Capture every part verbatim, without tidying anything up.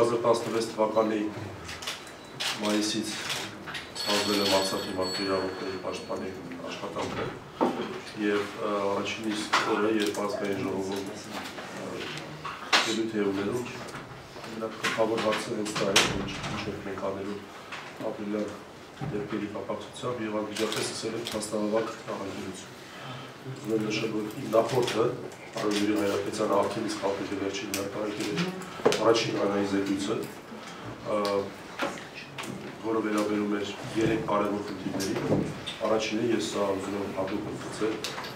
երկու հազար տասնվեց թվականի մայիսից ստանձնել եմ Արցախի մարդու իրավունքների պաշտպանի աշխատանքը եւ առաջին իսկ օրը, երբ ազգային ժողովում ելույթ է ունենում, գլխավոր հարցը հենց դա է, որ ինչ մենք անելու ապրիլյան դեպքերի կապակցությամբ եւ անմիջապես սկսել եմ փաստահավաք նախագծություն։ Ուզում եմ նշել, որ իմ նախորդը պարոն Յուրի Հայրապետյանը ակտիվիստ խաղարկել վերջին հրապարակել է առաջին հանրային զեկույցը, որը վերաբերում էր երեք կարևոր խնդիրների։ Առաջինը ես սա ուզում եմ հատուկ ընդգծել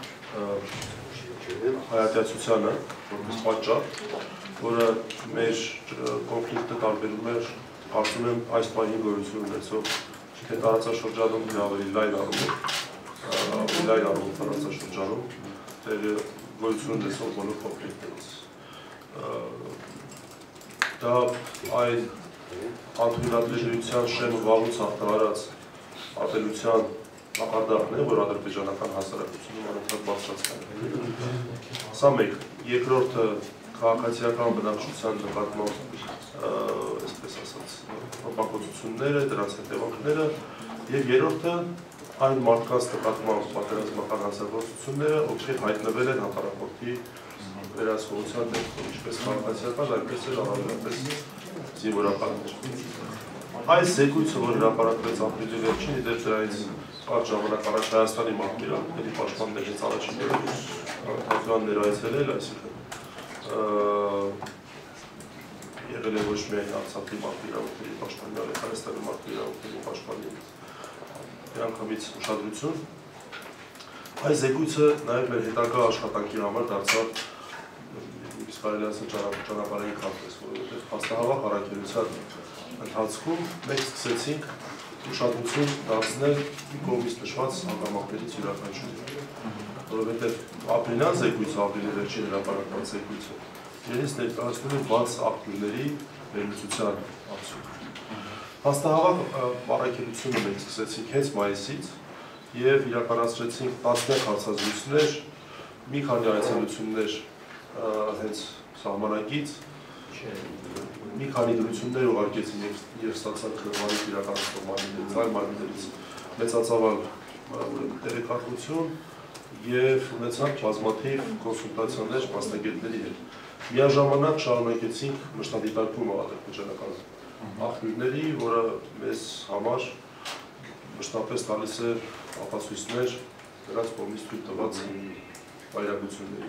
հայատյացությանը, որպես պատճառ, որը մեր կոնֆլիկտը տարբերում էր, կարծում եմ այս պահին գոյություն ունեցող թե տարածաշրջանում թե ավելի լայն առումով, ավելի լայն առումով տարածաշրջանում, թե գոյություն ունեցող բոլոր կոնֆլիկտներից։ Դա այն անդրադարձության շեմը վաղուց հաղթահարած ատելության նախարդակն է, որ ադրբեջանական հասարակությունում անընդհատ բարձրացնում է։ Սա մեկ, երկրորդը քաղաքացիական բնակչության նկատմամբ, այսպես ասած, ապակոծությունները, դրանց հետևանքները, եւ երրորդը այն մարդկանց նկատմամբ պատերազմական հանցագործությունները, ովքեր հայտնվել են հակառակորդի վերահսկողության դեպքում, ինչպես քաղաքացիական, այնպես էլ առավելապես զինվորականներ։ Այս զեկույցը, որ հրապարակվեց ապրիլի վերջին, ի դեպ դրանից կարճ ժամանակ առաջ Հայաստանի մարդու իրավունքների պաշտպանն հենց առաջին Թատրոն ներկայացել, այսինքն եղել է ոչ միայն Արցախի մարդու իրավունքների պաշտպանը, այլ Հայաստանի մարդու իրավունքների պաշտպանի միանգամից ուշադրություն։ Այս զեկույցը նաև մեր հետագա աշխատանքի համար դարձավ իսկ կարելի ասել ճանապարհային քարտեզ, որովհետև փաստահավաք առաքելության ընթացքում մենք սկսեցինք ուշադրություն դարձնել մի կողմից նշված հանգամանքներից յուրաքանչյուրին, որովհետև ապրիլյան զեկույցը, ապրիլի վերջին հրապարակված զեկույցը իրենից ներկայացնում է վեց ակտների վերլուծության արդյունք։ Փաստահավաք առաքելությունը մենք սկսեցինք հենց մայիսից եւ իրականացրեցինք տասնյակ հարցազրույցներ, մի քանի այցելություններ հենց սահմանակից, մի քանի դրություններ ուղարկեցին եւ ստացանք վարիվ իրականացնող մարմիններից, այլ մարմիններից մեծածավալ տեղեկատվություն եւ ունեցանք բազմաթիվ կոնսուլտացիաներ մասնագետների հետ։ Միաժամանակ շարունակեցինք մշտադիտարկումը ադրբեջանական աղբյուրների, որը մեզ համար մշտապես տալիս է ապացույցներ դրանց կողմից թույլ տված վայրագությունների։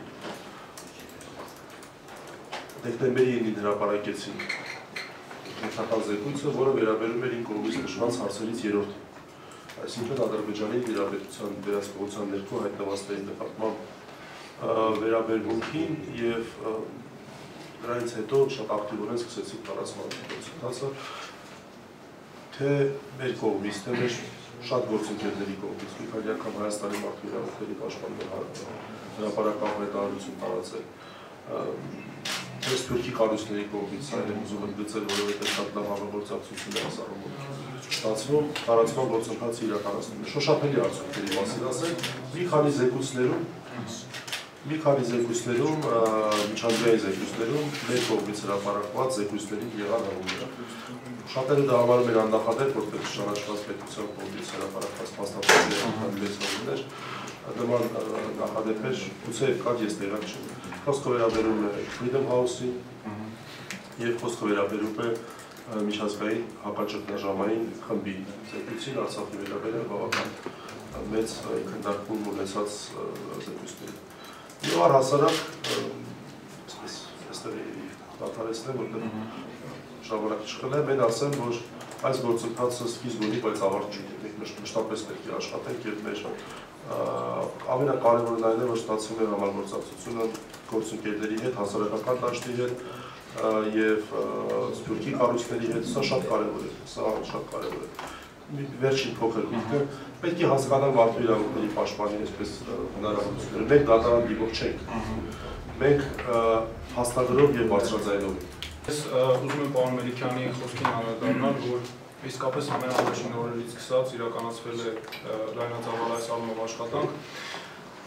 Դեկտեմբերի ինին հրապարակեցինք հերթական զեկույցը, որը վերաբերում էր իմ կողմից նշված հարցերից երրորդը, այսինքն Ադրբեջանի տիրապետության վերահսկողության ներքո հայտնվածների նկատմամբ վերաբերմունքին եւ դրանից հետո շատ ակտիվորեն սկսեցինք տարածման գործընթացը, թե մեր կողմից, թե մեր շատ գործընկերների կողմից, մի քանի անգամ Հայաստանի մարդու իրավունքների պաշտպանների հրապարակավ հայտարարություն տարածել, թե սփյուռքի կառույցների կողմից, այլ եմ ուզում ընդգծել, որովհետև շատ լավ համագործակցություն է այս առումով ստացվում, տարածման գործընթացը իրականացնում է։ Շոշափելի արդյունքների մասին ասենք, մի քանի զեկույցներում, մի քանի զեկույցներում, միջազգային զեկույցներում մեր կողմից հրապարակված զեկույցների եղան հղումներ։ Շատերը դա համարում են աննախադեպ, որտեղ ճանաչված պետության կողմից հրապարակված փաստաթղթեր հղումներ, նման նախադեպեր գուցե կար, ես տեղակ չեմ։ Խոսքը վերաբերում է Freedom House-ին եւ խոսքը վերաբերում է միջազգային հակաճգնաժամային խմբի զեկույցին Արցախի վերաբերյալ բավական մեծ քննարկում ունեցած զեկույցների։ Եվ առհասարակ, այսպես այստեղ դադարեցնեմ, որտեղ ժամանակ չխլեմ, mən ասեմ, որ այս գործընթացը սկիզբ ունի, բայց ավարտ չի, մենք մշտապես պետք է աշխատենք եւ մեր ամենակարևորն այն է, որ ստացվում է համագործակցությունը գործընկերների հետ, հասարակական դաշտի հետ եւ սփյուռքի կառույցների հետ, սա շատ կարևոր է, սա շատ կարևոր է։ Վերջին փոքր միտքը պետք է հասկանալ մարդու իրավունքների պաշտպանի այսպես հնարավորությունները։ Մենք դատարան դիմող չենք։ Մենք հաստագրով եւ բարձրաձայնով ենք։ Ես ուզում եմ պարոն Մելիքյանի խոսքին անդրադառնալ, որ իսկապես ամենաառաջին օրերից սկսած իրականացվել է լայնածավալ այս առումով աշխատանք։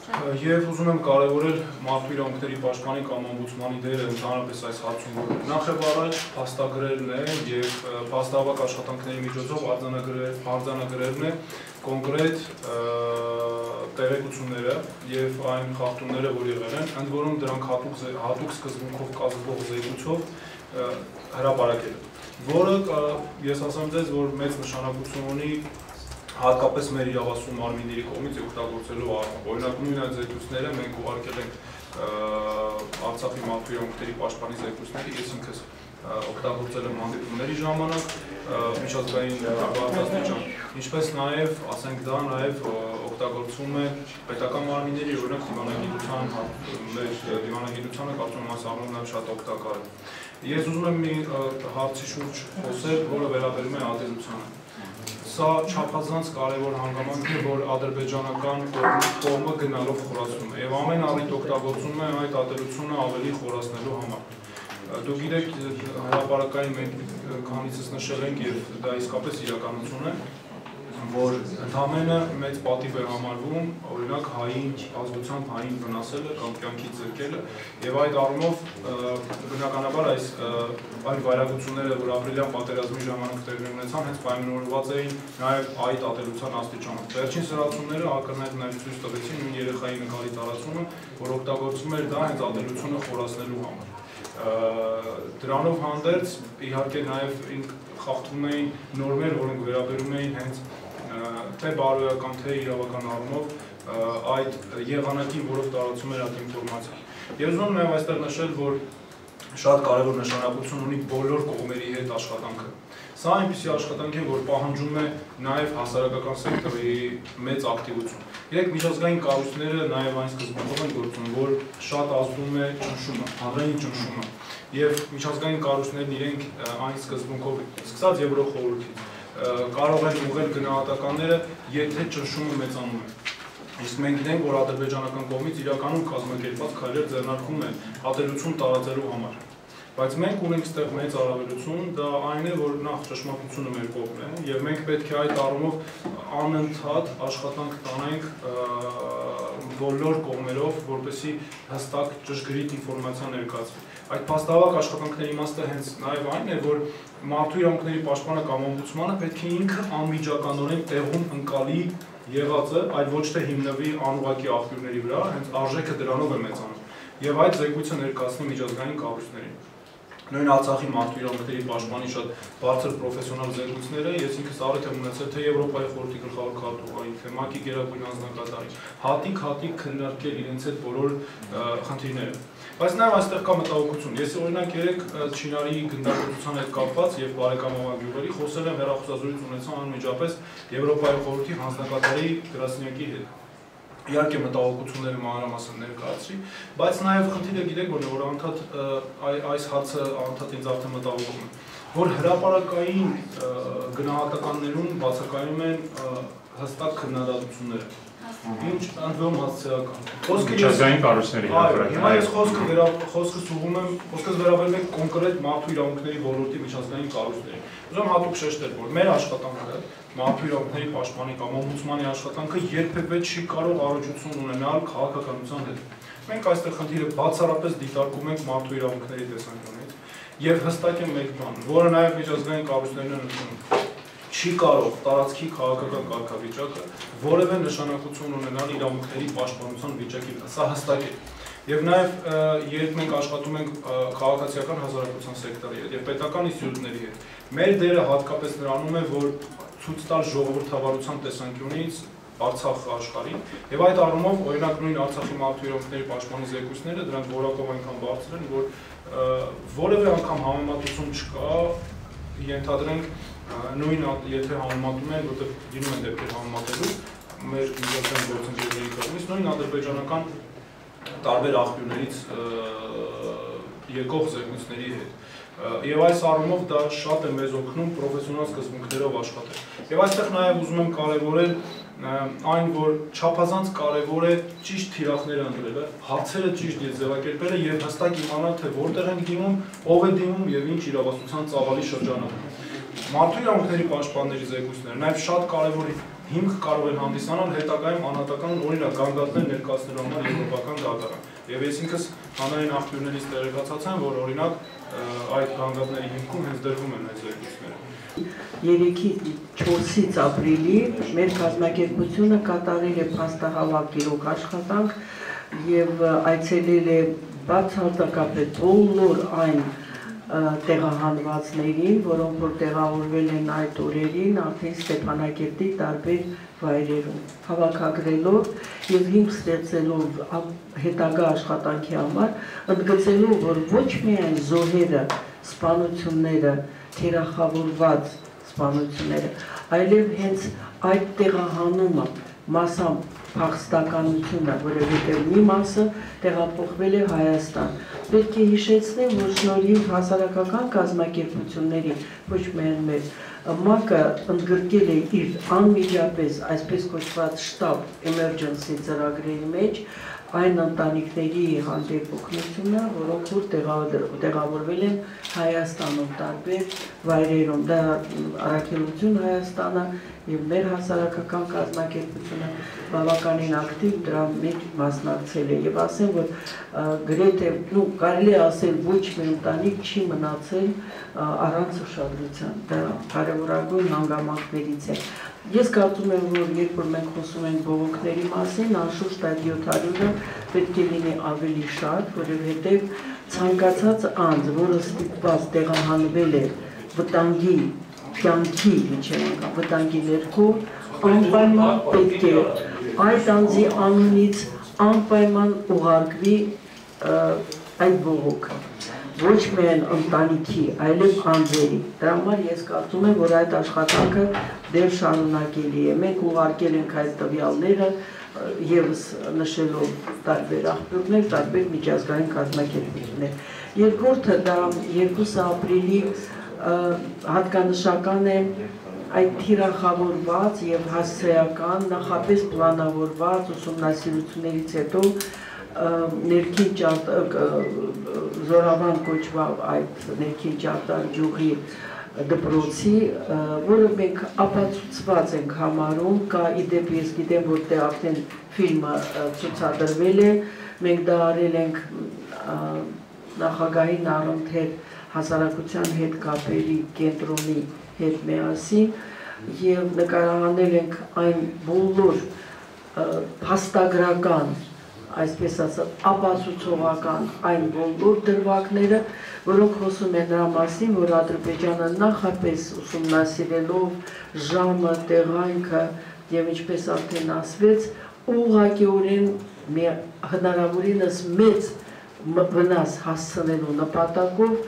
Եվ ուզում եմ կարևորել մարդու իրավունքների պաշտպանի կամ օմբուդսմանի դերը ընդհանրապես այս հարցում, որ նախ եւ առաջ փաստագրերն է եւ փաստահավաք աշխատանքների միջոցով արձանագրելն է կոնկրետ տեղեկությունները եւ այն խախտումները, որ եղել են, ընդ որում դրանք հատուկ հատուկ սկզբունքով կազմվող զեկույցով հրապարակել, որը ես ասեմ ձեզ, որ մեծ նշանակություն ունի հատկապես մեր իրավասու մարմինների կողմից օգտագործելու առումով։ Օրինակ նույն այդ զեկույցները մենք ուղարկել ենք Արցախի մարդու իրավունքների պաշտպանի զեկույցները, ես ինքս օգտագործել եմ հանդիպումների ժամանակ, միջազգային բարձրաստիճան, ինչպես նաև, ասենք դա, նաև օգտագործվում է պետական մարմինների, օրինակ դիվանագիտության, մեր դիվանագիտությանը կարծում եմ այս առումով նաև շատ օգտակար է։ Ես ուզում եմ մի հարցի շուրջ խոսել, որը վերաբերում է ատելությանը։ Սա չափազանց կարևոր հանգամանք է, որ ադրբեջանական կողմը գնալով խորացնում է եւ ամեն առիթ օգտագործում է այդ ատելությունը ավելի խորացնելու համար։ Դուք գիտեք, հրապարակային մենք քանիցս նշել ենք եւ դա իսկապես իրականություն է, որ ընդամենը մեծ պատիվ է համարվում, օրինակ հային ազգությամբ հային վնասելը կամ կյանքից զրկելը եւ այդ առումով բնականաբար այս այն վայրագությունները, որ ապրիլյան պատերազմի ժամանակ տեղի ունեցան, հենց պայմանավորված էին նաեւ այդ ատելության աստիճանով։ Վերջին սրացումները ակնհայտ նաեւ ցույց տվեցին նույն երեխայի նկարի տարածումը, որ օգտագործվում էր դա հենց ատելությունը խորացնելու համար։ Դրանով հանդերձ իհարկե նաեւ խախտվում էին նորմեր, որոնք վերաբերում էին հենց թե բարոյական, թե իրավական առումով այդ եղանակին, որով տարածում էր այդ ինֆորմացիան։ Եվ ուզում եմ նաև այստեղ նշել, որ շատ կարևոր նշանակություն ունի բոլոր կողմերի հետ աշխատանքը։ Սա այնպիսի աշխատանք է, որ պահանջում է նաև հասարակական սեկտորի մեծ ակտիվություն։ Երեք միջազգային կառույցները նաև այն սկզբունքով են գործում, որ շատ ազդում է ճնշումը, հանրային ճնշումը։ Եվ միջազգային կառույցներն իրենք այն սկզբունքով, սկսած Եվրոխորհրդից, կարող են ուղղել գնահատականները, եթե ճնշումը մեծանում է։ Իսկ մենք գիտենք, որ ադրբեջանական կողմից իրականում կազմակերպված քայլեր ձեռնարկվում են ատելություն տարածելու համար։ Բայց մենք ունենք ստեղ մեծ առավելություն, դա այն է, որ նախ ճշմարտությունը մեր կողմն է, եւ մենք պետք է այդ առումով անընդհատ աշխատանք տանենք բոլոր կողմերով, որպեսզի հստակ ճշգրիտ ինֆորմացիա ներկայացվի։ Այդ փաստահավաք աշխատանքների իմաստը հենց նաեւ այն է, որ մարդու իրավունքների պաշտպանը կամ օմբուդսմանը պետք է ինքը անմիջականորեն տեղում ընկալի եղածը, այլ ոչ թե հիմնվի անուղղակի աղբյուրների վրա, հենց արժեքը դրանով է մեծանում։ Եվ այդ զեկույցը ներկայացնի միջազգային կառույցներին։ Նույն Արցախի մարդու իրավունքների պաշտպանի շատ բարձր պրոֆեսիոնալ զեկույցները, ես ինքս առիթ եմ ունեցել թե Եվրոպայի խորհրդի գլխավոր քարտուղարի, թե ՄԱԿ-ի գերագույն անձնակատարի, հատիկ-հատիկ քննարկել իրենց հետ բոլոր խնդիրները։ Բայց նաև այստեղ կա մտահոգություն։ Ես օրինակ երեք Չինարի գնդակոծության հետ կապված եւ բարեկամավոր գյուղերի խոսել եմ հեռախոսազրույց ունեցա անմիջապես Եվրոպայի խորհրդի հանձնակատարի գրասենյակի հետ։ Իհարկե մտահոգությունները մանրամասն ներկայացրի, բայց նաև խնդիրը գիտեք, որ անդադ այս հարցը անդադ ինձ արդեն մտահոգում է, որ հրապարակային գնահատականներում բացակայում են հստակ քննադատությունները։ Ինչ ընդվերում հասցեական։ Միջազգային կառույցների հետ։ Հիմա ես խոսքը խոսքս ուղղում եմ, խոսքս վերաբերում է կոնկրետ մարդու իրավունքների ոլորտի միջազգային կառույցներին։ Ուզում եմ հատուկ շեշտել, որ մեր աշխատանքը մարդու իրավունքների պաշտպանի կամ օմբուդսմանի աշխատանքը երբևէ չի կարող առողջություն ունենալ քաղաքականության հետ։ Մենք այստեղ խնդիրը բացառապես դիտարկում ենք մարդու իրավունքների տեսանկյունից եւ հստակ է մեկ բան, որը նաեւ միջազգային կառույցներն են ընդունում։ Չի կարող տարածքի քաղաքական կարգավիճակը որևէ նշանակություն ունենալ իրավունքների պաշտպանության վիճակի վրա։ Սա հստակ է։ Եվ նաև երբ մենք աշխատում ենք քաղաքացիական հասարակության սեկտորի հետ եւ պետական ինստիտուտների հետ, մեր դերը հատկապես նրանում է, որ ցույց տալ ժողովրդավարության տեսանկյունից Արցախ աշխարհին եւ այդ առումով օրինակ նույն Արցախի մարդու իրավունքների պաշտպանի զեկույցները դրանք որակով այնքան բարձր են, որ որևէ անգամ համեմատություն չկա, ենթադրենք նույն եթե համեմատում են, որտեղ դինում են դեպքեր համեմատելու մեր միջազգային գործընկերների կողմից նույն ադրբեջանական տարբեր աղբյուրներից եկող զեկույցների հետ։ Եվ այս առումով դա շատ է մեզ օգնում պրոֆեսիոնալ սկզբունքներով աշխատել։ Եվ այստեղ նաև ուզում եմ կարևորել այն, որ չափազանց կարևոր է ճիշտ թիրախները ընտրելը, հարցերը ճիշտ ձևակերպելը եւ հստակ իմանալ, թե որտեղ ենք դիմում, ով է դիմում եւ ինչ իրավասության ծավալի շրջանում։ Մարդու իրավունքների պաշտպանների զեկույցները նաև շատ կարևոր հիմք կարող են հանդիսանալ հետագայում անհատական օրինակ գանգատներ ներկայացնելու համար եվրոպական դատարան։ Եվ ես ինքս հանրային աղբյուրներից տեղեկացած եմ, որ օրինակ այդ գանգատների հիմքում հենց դրվում են այդ զեկույցները։ երեքից չորսից ապրիլի մեր կազմակերպությունը կատարել է փաստահավաք գիրոք աշխատանք եւ այցելել է բացարձակապես բոլոր այն տեղահանվածներին, որոնք որ տեղավորվել են այդ օրերին արդեն Ստեփանակերտի տարբեր վայրերում, հավաքագրելով եւ հիմք ստեղծելով հետագա աշխատանքի համար, ընդգծելով, որ ոչ միայն զոհերը, սպանությունները, թիրախավորված սպանությունները, այլև հենց այդ տեղահանումը մասամբ փախստականությունը, որովհետև մի մասը տեղափոխվել է Հայաստան։ Պետք է հիշեցնեմ, որ շնորհիվ հասարակական կազմակերպությունների, ոչ միայն մեր ՄԱԿ-ը ընդգրկել է իր անմիջապես այսպես կոչված շտաբ emergency ծրագրերի մեջ այն ընտանիքների հանդեպ օգնությունը, որոնք որ տեղավորվել են Հայաստանում տարբեր վայրերում, դա Առաքելություն Հայաստանը եւ մեր հասարակական կազմակերպությունը բավականին ակտիվ դրա մեջ մասնակցել է եւ ասեմ, որ գրեթե, ну, կարելի է ասել ոչ մի ընտանիք չի մնացել առանց ուշադրության, դա կարևորագույն հանգամանքներից է։ Ես կարծում եմ, որ երբ որ մենք խոսում ենք բողոքների մասին, անշուշտ այդ յոթ հարյուրը պետք է լինի ավելի շատ, որովհետև ցանկացած անձ, որը ստիպված տեղահանվել է վտանգի, կյանքի միջև վտանգի ներքո, անպայման պետք է այդ անձի անունից անպայման ուղարկվի այդ բողոքը։ Ոչ միայն ընտանիքի, այլև անձերի։ Դրա համար ես կարծում եմ, որ այդ աշխատանքը դեռ շարունակելի է։ Մենք ուղարկել ենք այդ տվյալները եւս նշելով տարբեր աղբյուրներ, տարբեր միջազգային կազմակերպություններ։ Երկրորդը դա երկուս ապրիլի հատկանշական է այդ թիրախավորված եւ հասցեական նախապես պլանավորված ուսումնասիրություններից հետո ներքին զորավան կոչվավ այդ ներքին ճարտար գյուղի դպրոցի, որը մենք ապացուցված ենք համարում, կա իդեպ ես գիտեմ, որտեղ արդեն ֆիլմը ցուցադրվել է, մենք դա արել ենք նախագահի Նարընթեր հասարակության հետ կապերի կենտրոնի հետ միասին եւ նկարահանել ենք այն բոլոր փաստագրական այսպես ասած, ապացուցողական այն բոլոր դրվագները, որոնք խոսում են նրա մասին, որ Ադրբեջանը նախապես ուսումնասիրելով ժամը, տեղանքը եւ ինչպես արդեն ասվեց, ուղղակիորեն հնարավորինս մեծ վնաս հասցնելու նպատակով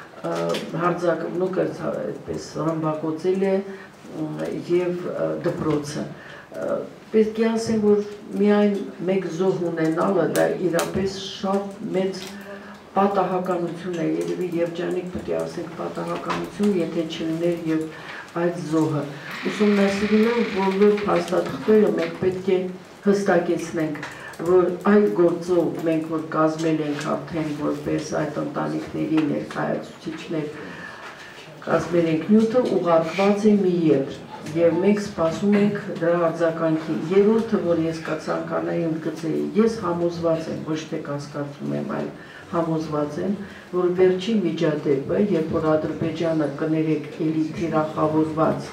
հարձակվնուկ այդպես ռմբակոծել է եւ դպրոցը։ Պետք է ասեմ, որ միայն մեկ զոհ ունենալը դա իրապես շատ մեծ պատահականություն է, երևի երջանիկ պետք է ասենք պատահականություն, եթե չլիներ եւ այդ զոհը։ Ուսումնասիրելով բոլոր փաստաթղթերը մենք պետք է հստակեցնենք, որ այդ գործով մենք որ կազմել ենք արդեն որպես այդ ընտանիքների ներկայացուցիչներ կազմել ենք նյութը ուղարկված է մի երբ եւ մենք սպասում ենք դրա արձագանքի։ Երրորդը, որ ես կցանկանայի ընդգծեի, ես համոզված եմ, ոչ թե կասկածում եմ, այլ համոզված եմ, որ վերջին միջադեպը, երբ որ Ադրբեջանը կներեք էլի թիրախավորված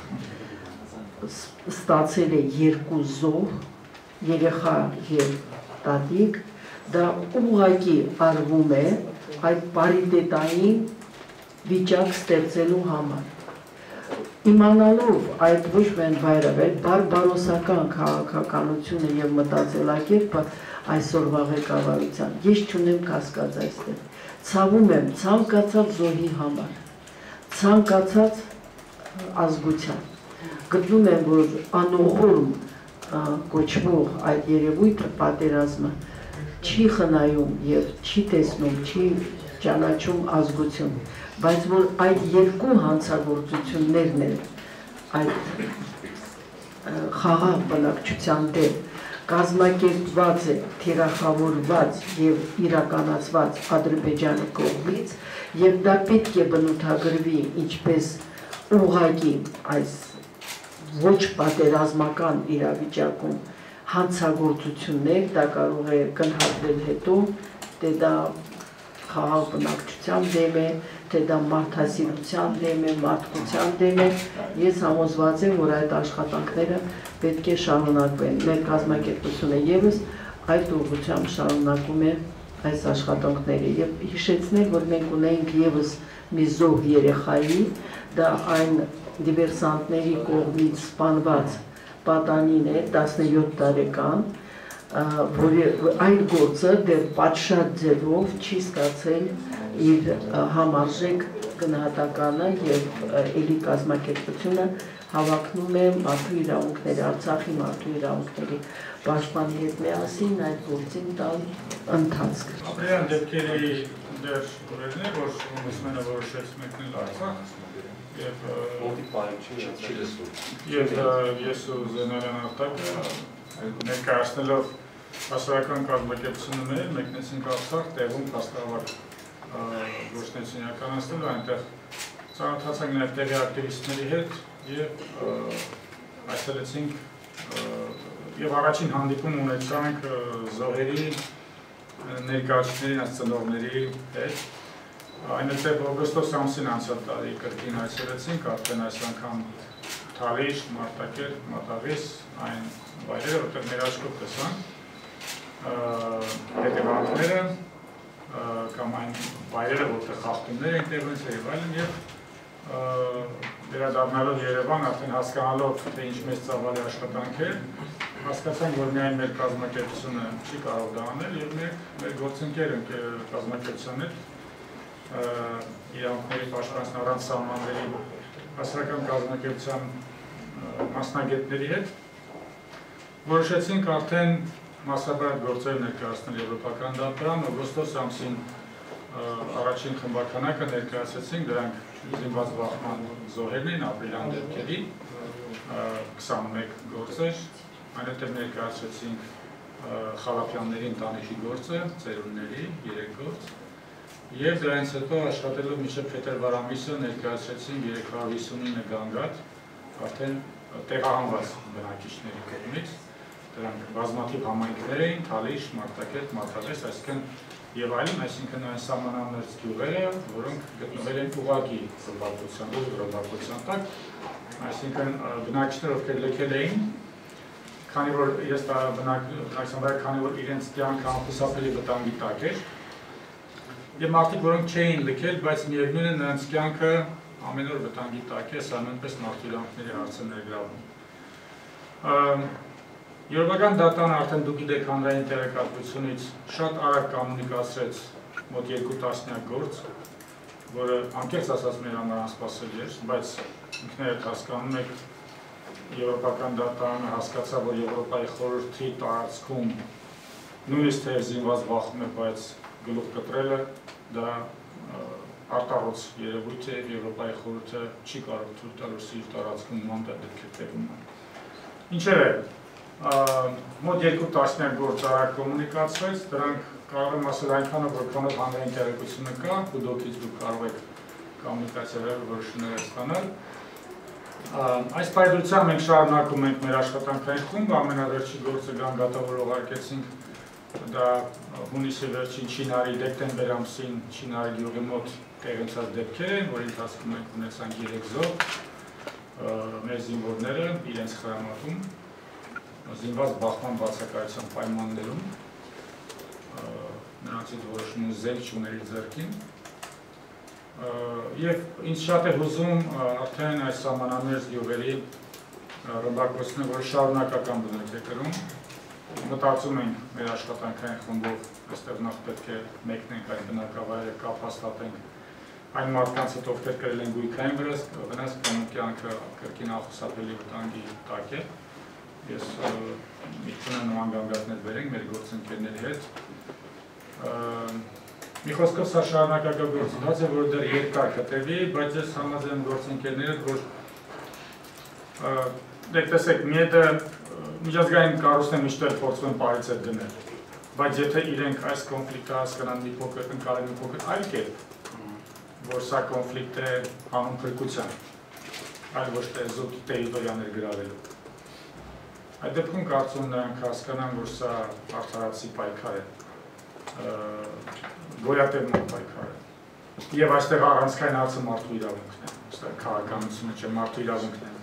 ստացել է երկու զոհ, երեխա եւ տատիկ, դա ուղղակի արվում է այդ պարիտետային վիճակ ստեղծելու համար։ Իմանալով այդ ոչ միայն վայրը, բարբարոսական քաղաքականությունը եւ մտածելակերպը այսօրվա ղեկավարության, ես չունեմ կասկած այստեղ։ Ցավում եմ ցանկացած զոհի համար, ցանկացած ազգության։ Գտնում եմ, որ անողորմ կոչվող այդ երևույթը պատերազմը չի խնայում եւ չի տեսնում, չի ճանաչում ազգություն, բայց որ այդ երկու հանցագործություններն են այդ խաղաղ բնակչության դեմ կազմակերպված է, թիրախավորված եւ իրականացված Ադրբեջանի կողմից եւ դա պետք է բնութագրվի ինչպես ուղղակի այս ոչ պատերազմական իրավիճակում հանցագործություններ, դա կարող է գնահատվել հետո, թե դա խաղաղ բնակչության դեմ է, թե դա մարդասիրության դեմ է, մարդկության դեմ է, ես համոզված եմ, որ այդ աշխատանքները պետք է շարունակվեն։ Մեր կազմակերպությունը ևս այդ ուղղությամբ շարունակում է այս աշխատանքները եւ հիշեցնել, որ մենք ունենք ևս մի զոհ երեխայի, դա այն դիվերսանտների կողմից սպանված պատանին է, տասնյոթ տարեկան, որի այն գործը դեռ պատշաճ ձևով չի ստացել իր համարժեք գնահատականը եւ էլի կազմակերպությունը հավակնում է մարդու իրավունքների, Արցախի մարդու իրավունքների պաշտպանի հետ միասին այդ գործին տալ ընթացք։ Ապրիլյան դեպքերի դեր օրերն է, որ կոմիսմենը որոշեց մեկնել Արցախ եւ ես ու Զենարյան Արտակը ներկայացնելով հասարակական կազմակերպությունները մեկնեցինք Արցախ, տեղում փաստավար գործունեություն իրականացնելու, այնտեղ ծանոթացանք նաև տեղի ակտիվիստների հետ եւ այցելեցինք եւ առաջին հանդիպում ունեցանք զոհերի ներկայացուցիչների, այս ծնողների հետ։ Այնուհետև օգոստոս ամսին անցյալ տարի կրկին այցելեցինք, արդեն այս անգամ Թալիշ, Մարտակերտ, Մատաղիս, այն վայրերը, որտեղ մեր աչքով տեսանք հետևանքները կամ այն վայրերը, որտեղ խախտումներ են տեղի ունեցել եւ այլն, եւ վերադառնալով Երևան, արդեն հասկանալով, թե ինչ մեծ ծավալի աշխատանք է, հասկացանք, որ միայն մեր կազմակերպությունը չի կարող դա անել եւ մեր գործընկեր կազմակերպության հետ իրավունքների պաշտպանության առանց սահմանների հասարակական կազմակերպության մասնագետների հետ որոշեցինք արդեն մասսաբար գործեր ներկայացնել Եվրոպական դատարան, օգոստոս ամսին առաջին խմբականակը ներկայացրեցինք, դրանք զինված բախման զոհերն են ապրիլյան դեպքերի քսանմեկ գործեր, այնուհետև ներկայացրեցինք Խալափյանների ընտանիքի գործը, ծերունների երեք գործ, եւ դրանից հետո աշխատելով մինչև փետրվար ամիսը ներկայացրեցինք երեք հարյուր հիսունինը գանգատ, արդեն տեղահանված բնակիչների կողմից, դրանք բազմաթիվ համայնքներ էին, Թալիշ, Մարտակերտ, Մատաղես, այսինքն եւ այլն, այսինքն այն սահմանամերձ գյուղերը, որոնք գտնվել են ուղղակի զբաղվածության ու զբաղվածության տակ, այսինքն բնակիչները, ովքեր լքել էին, քանի որ ես դա բնակչության վրա, քանի որ իրենց կյանքը անխուսափելի վտանգի տակ էր, եւ մարդիկ, որոնք չէին լքել, բայց միևնույն է նրանց կյանքը ամեն օր վտանգի տակ է, սա նույնպես մարդու իրավունքների հարցը ներգրավում։ Եվրոպական դատարանը արդեն դուք գիտեք հանրային տեղեկատվությունից շատ արագ կոմունիկացրեց մոտ երկու տասնյակ գործ, որը անկեղծ ասած մեր համար անսպասելի էր, բայց ինքներդ հասկանում եք Եվրոպական դատարանը հասկացավ, որ Եվրոպայի խորհրդի տարածքում նույնիսկ թե զինված բախում է, բայց գլուխ կտրելը դա արտառոց երևույթ է, Եվրոպայի խորհուրդը չի կարող թույլ տալ, որ իր տարածքում նման դեպքեր տեղի ունենան։ Ինչևէ, մոտ երկու տասնյակ գործ արագ կոմունիկացվեց, դրանք կարող եմ ասել այնքանով, որքանով հանրային տեղեկությունը կա, ու դուքից դուք կարող եք կոմունիկացիաները որոշումներ ստանալ։ Այս պայմանությամբ մենք շարունակում ենք մեր աշխատանքային խումբը, ամենավերջի գործը գանգատավոր ուղարկեցինք, դա հունիսի վերջին Չինարի դեկտեմբեր ամսին Չինարի գյուղի մոտ տեղացած դեպքեր են, որի ընթացքում մենք ունեցանք երեք զոհ, մեր զինվորները իրենց խրամատում զինված բախման բացակայության պայմաններում նրանցից որոշումը զենք չուներ իր ձեռքին եւ ինձ շատ է հուզում արդեն այս սահմանամերձ գյուղերի ռմբակոծությունը, որը շարունակական բնույթ է կրում, մտածում ենք մեր աշխատանքային խմբով այստեղ նախ պետք է մեկնենք այդ բնակավայրը, կապ հաստատենք այն մարդկանց հետ, ովքեր կրել են գույքային վնաս, կամ կյանքը կրկին անխուսափելի վտանգի տակ է։ Ես միտք ունեմ նման գանգատներ բերենք մեր գործընկերների հետ։ Մի խոսքով սա շարունակական գործընթաց է, որ դեռ երկար կտևի, բայց ես համաձայն եմ գործընկերների հետ, որ դեք տեսեք, միետը միջազգային կառույցն է միշտ փորձում են պարից հետ դնել, բայց եթե իրենք այս կոնֆլիկտը հասկանան մի փոքր, ընկալեն մի փոքր այլ կերպ, որ սա կոնֆլիկտ է հանուն փրկության, այլ ոչ թե զուտ տերիտորիաներ գրավելու։ Այդ դեպքում կարծում նրանք հասկանան, որ սա արդարացի պայքար է, գոյատևման պայքար է։ Եվ այստեղ առանցքային հարցը մարդու իրավունքն է, այստեղ քաղաքականությունը չէ, մարդու իրավունքն է։